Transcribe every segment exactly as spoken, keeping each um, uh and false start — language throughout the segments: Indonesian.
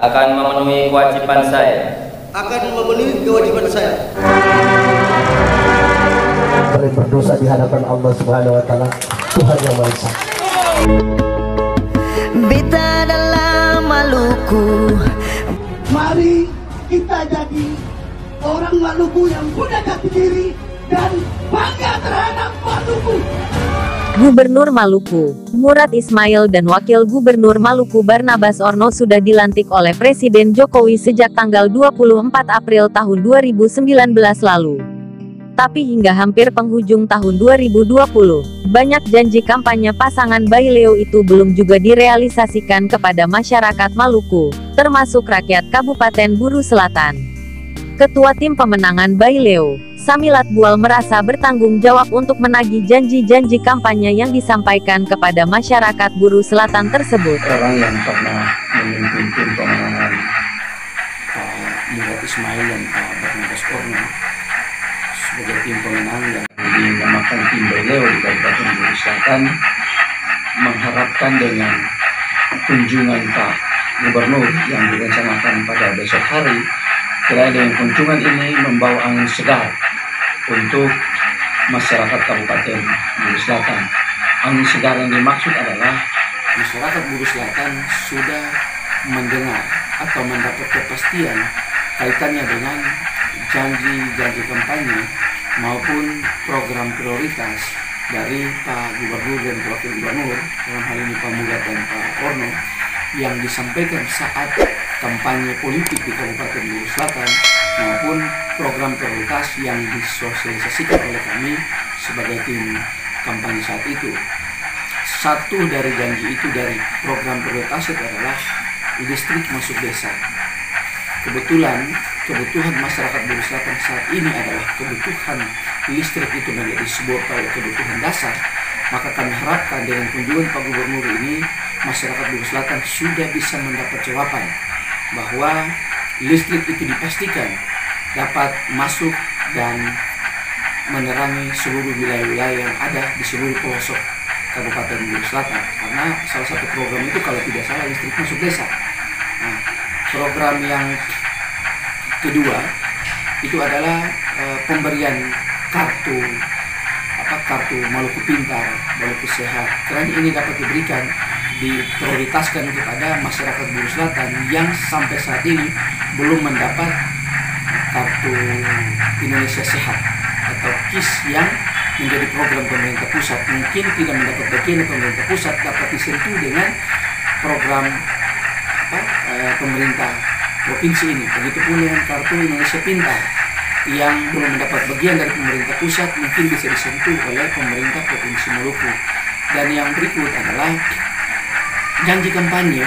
akan memenuhi kewajiban saya akan memenuhi kewajiban saya boleh berdosa di hadapan Allah Subhanahu wa taala, Tuhan yang Maha Esa. Beta dalam Maluku. Mari kita jadi orang Maluku yang punya jati diri dan bangga terhadap Maluku. Gubernur Maluku, Murad Ismail dan Wakil Gubernur Maluku Barnabas Orno sudah dilantik oleh Presiden Jokowi sejak tanggal dua puluh empat April tahun dua ribu sembilan belas lalu. Tapi hingga hampir penghujung tahun dua ribu dua puluh, banyak janji kampanye pasangan Baileo itu belum juga direalisasikan kepada masyarakat Maluku, termasuk rakyat Kabupaten Buru Selatan. Ketua Tim Pemenangan Baileo, Samilat Bual merasa bertanggung jawab untuk menagih janji-janji kampanye yang disampaikan kepada masyarakat Buru Selatan tersebut. Orang yang pernah memimpin tim pemenangan Pak Murad Ismail dan Pak Barnabas Orno sebagai tim pemenang yang dinamakan tim Baileo di Kabupaten Buru Selatan mengharapkan dengan kunjungan Pak Gubernur yang direncanakan pada besok hari, kira dengan kunjungan ini membawa angin segar untuk masyarakat Kabupaten Buru Selatan. Angin segar yang dimaksud adalah masyarakat Buru Selatan sudah mendengar atau mendapat kepastian kaitannya dengan janji-janji kampanye maupun program prioritas dari Pak Gubernur dan Wakil Gubernur, dalam hal ini Pak Murad dan Pak Orno, yang disampaikan saat kampanye politik di Kabupaten Buru Selatan maupun program prioritas yang disosialisasikan oleh kami sebagai tim kampanye saat itu. Satu dari janji itu dari program prioritas itu adalah listrik masuk desa. Kebetulan kebutuhan masyarakat Buru Selatan saat ini adalah kebutuhan listrik itu menjadi sebuah kebutuhan dasar. Maka kami harapkan dengan kunjungan Pak Gubernur ini masyarakat Buru Selatan sudah bisa mendapat jawaban bahwa listrik itu dipastikan dapat masuk dan menerangi seluruh wilayah-wilayah yang ada di seluruh pelosok Kabupaten Buru Selatan. Karena salah satu program itu kalau tidak salah listrik masuk desa. Nah, program yang kedua itu adalah e, pemberian kartu apa kartu Maluku Pintar, Maluku Sehat. Kiranya ini dapat diberikan diprioritaskan kepada masyarakat Buru Selatan yang sampai saat ini belum mendapat kartu Indonesia Sehat atau K I S yang menjadi program pemerintah pusat. Mungkin tidak mendapat bagian dari pemerintah pusat, dapat disentuh dengan program apa, eh, pemerintah provinsi ini. Begitupun dengan kartu Indonesia Pintar yang belum mendapat bagian dari pemerintah pusat, mungkin bisa disentuh oleh pemerintah Provinsi Maluku. Dan yang berikut adalah janji kampanye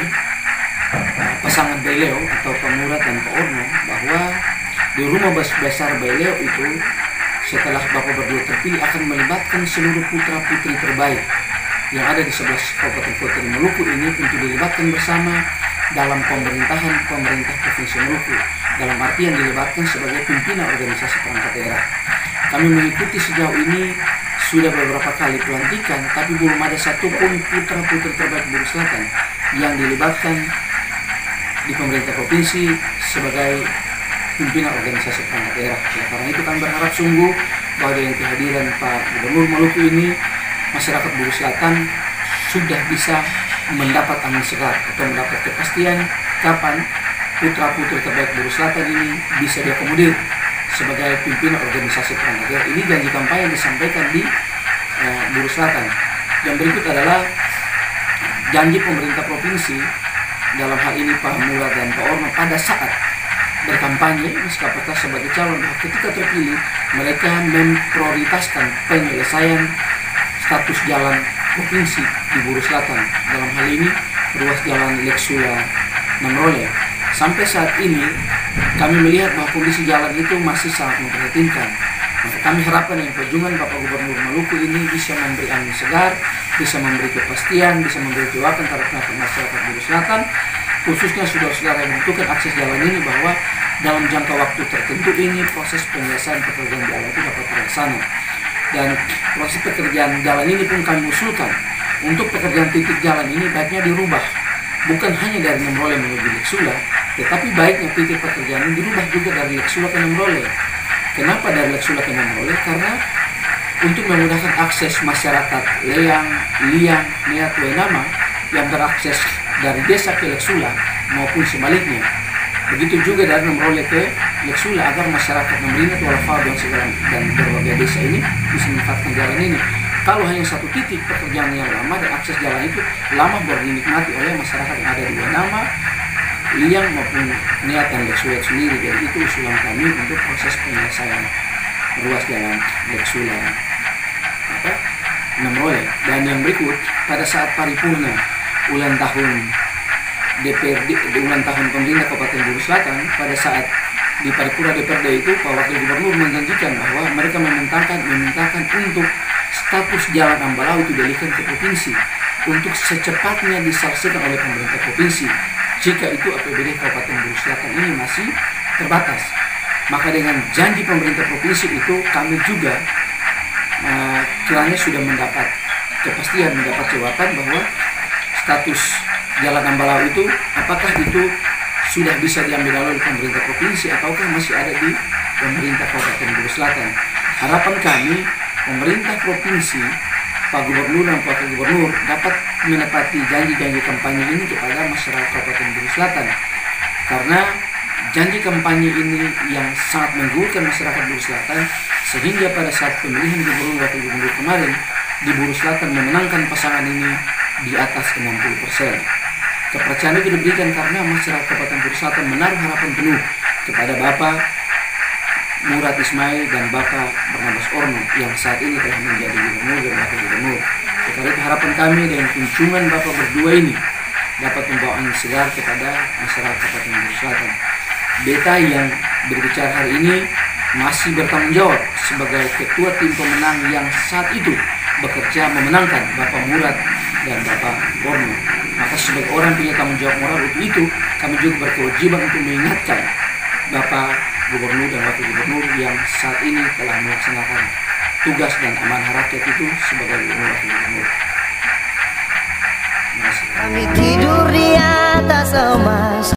pasangan Baileo atau Pak Murad dan Pak Orno bahwa di rumah besar Baileo itu setelah Bapak berdua terpilih akan melibatkan seluruh putra-putri terbaik yang ada di sebelas kabupaten kota di Maluku ini untuk dilibatkan bersama dalam pemerintahan pemerintah Provinsi Maluku, dalam artian dilibatkan sebagai pimpinan organisasi perangkat daerah. Kami mengikuti sejauh ini sudah beberapa kali pelantikan, tapi belum ada satupun putra-putri terbaik Buru Selatan yang dilibatkan di pemerintah provinsi sebagai pimpinan organisasi perangkat daerah. Ya, karena itu kami berharap sungguh bahwa dengan kehadiran Pak Gubernur Maluku ini, masyarakat Buru Selatan sudah bisa mendapat angin segar atau mendapat kepastian kapan putra-putri terbaik Buru Selatan ini bisa diakomodir sebagai pimpinan organisasi perangkat daerah. Ini janji kampanye yang disampaikan di uh, Buru Selatan. Yang berikut adalah janji pemerintah provinsi, dalam hal ini Pak Murad dan Pak Orno, pada saat berkampanye apakah sebagai calon, ketika terpilih mereka memprioritaskan penyelesaian status jalan provinsi di Buru Selatan. Dalam hal ini ruas jalan Leksula Namrole. Sampai saat ini kami melihat bahwa kondisi jalan itu masih sangat memprihatinkan. Maka kami harapkan yang perjuangan Bapak Gubernur Maluku ini bisa memberi angin segar, bisa memberi kepastian, bisa memberi jawaban terhadap masyarakat Buru Selatan, khususnya saudara-saudara yang membutuhkan akses jalan ini, bahwa dalam jangka waktu tertentu ini proses penyelesaian pekerjaan jalan itu dapat terlaksana. Dan proses pekerjaan jalan ini pun kami usulkan untuk pekerjaan titik jalan ini baiknya dirubah, bukan hanya dari Namrole menuju Leksula, Tetapi baiknya titik pekerjaan ini dirubah juga dari Leksula ke Namrole. Kenapa dari Leksula ke Namrole? Karena untuk memudahkan akses masyarakat Leang, Liang, Niat, Wenama yang berakses dari desa ke Leksula maupun sebaliknya. Begitu juga dari Namrole ke Leksula agar masyarakat Namrinat, Walafau dan segala dan berbagai desa ini bisa memanfaatkan jalan ini. Kalau hanya satu titik pekerjaan yang lama dan akses jalan itu lama baru dinikmati oleh masyarakat yang ada di Wenama, Liang maupun Niat dan Leksula sendiri. Jadi itu usulan kami untuk proses penyelesaian ruas jalan Leksula apa Namrole. Dan yang berikut, pada saat paripurna ulang tahun D P R D, ulang tahun pemerintah Kabupaten Buru Selatan, pada saat di paripurna D P R D itu Pak Wakil Gubernur menjanjikan bahwa mereka memintakan memintakan untuk status jalan Ambalau itu dialihkan ke provinsi untuk secepatnya diselesaikan oleh pemerintah provinsi. Jika itu A P B D Kabupaten Buru Selatan ini masih terbatas, maka dengan janji pemerintah provinsi itu kami juga uh, kiranya sudah mendapat kepastian, mendapat jawaban bahwa status jalan Ambalau itu apakah itu sudah bisa diambil oleh pemerintah provinsi ataukah masih ada di pemerintah Kabupaten Buru Selatan. Harapan kami pemerintah provinsi, Pak Gubernur dan Pak Gubernur dapat menepati janji-janji kampanye ini kepada masyarakat Kabupaten Buru Selatan, karena janji kampanye ini yang sangat menggugurkan masyarakat Buru Selatan, sehingga pada saat pemilihan Gubernur dan Wakil Gubernur kemarin di Buru Selatan memenangkan pasangan ini di atas enam puluh persen. Kepercayaan itu diberikan karena masyarakat Kabupaten Buru Selatan menaruh harapan penuh kepada Bapak Murad Ismail dan Bapak Barnabas Orno yang saat ini telah menjadi Gubernur dan Wakil Gubernur. Karena itu harapan kami dengan kunjungan Bapak berdua ini dapat membawa angin segar kepada masyarakat Kabupaten Buru Selatan. Beta yang berbicara hari ini masih bertanggung jawab sebagai ketua tim pemenang yang saat itu bekerja memenangkan Bapak Murad dan Bapak Orno. Maka sebagai orang punya tanggung jawab moral untuk itu, kami juga berkewajiban untuk mengingatkan Bapak Gubernur dan Wakil Gubernur yang saat ini telah melaksanakan tugas dan amanah rakyat itu sebagai Gubernur dan Wakil Gubernur. Kami tidur di atas emas.